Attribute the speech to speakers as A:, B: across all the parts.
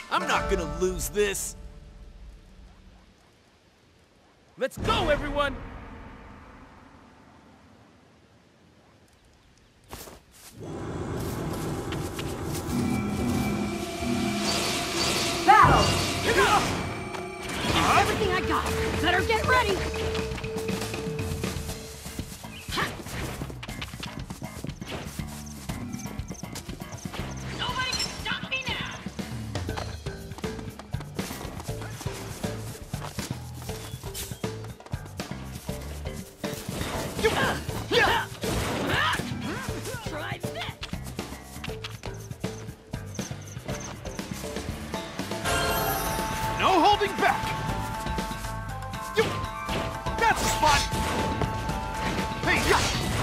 A: I'm not gonna lose this.
B: Let's go, everyone!
C: Battle! Here's everything I got. Better get ready. Nobody can stop me now. Try this.
D: No holding back! That's the spot! Hey, yeah!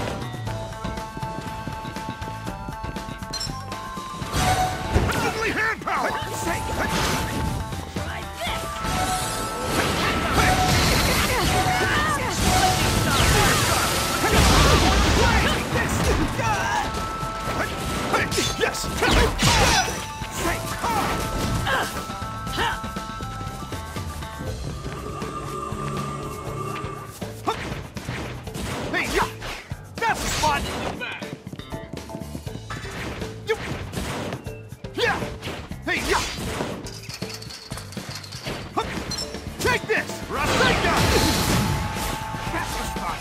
D: Deadly hand power!
C: Try this.
D: Yes! Hey, yeah! That's the spot! Yeah! Hey, yeah! Take this! Rasengan! That's the spot!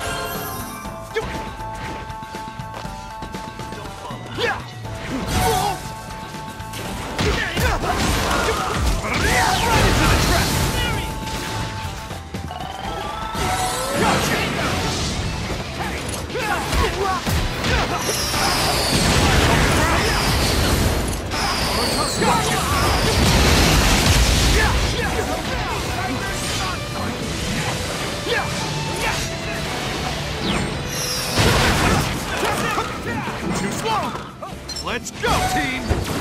D: Yeah! Right into the trap! Gotcha! Too slow! Let's go, team!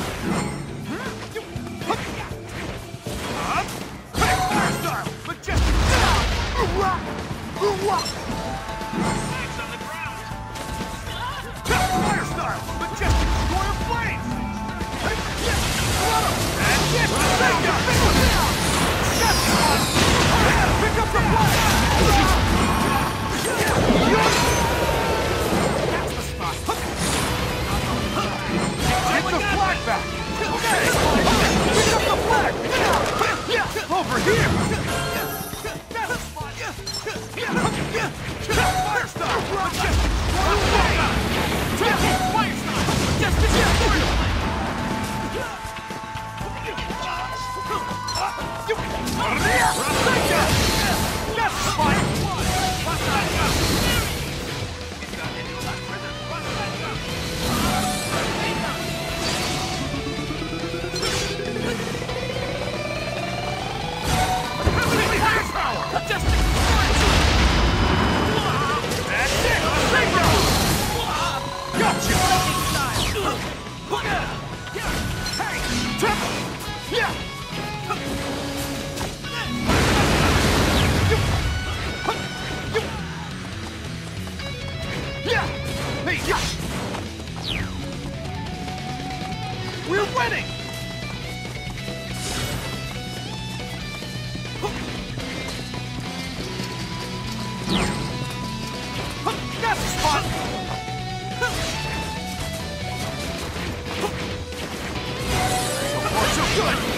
D: Fire style! Majestic! Flags on the ground! Fire style! Majestic royal flames! And yes, Rasengan! That's the one! Pick up the flag! That's the spot! Take the flag back! Okay! Pick up the flag! Over here! That's the spot! Fire style! Majestic royal flames! Fire style! Majestic royal flames! Rasengan! That's the spot! Rasengan! Majestic! That's it! Rasengan! Gotcha! Hey! Yeah! Yeah! Hey, yeah! We're winning! That's the spot! So far, so good!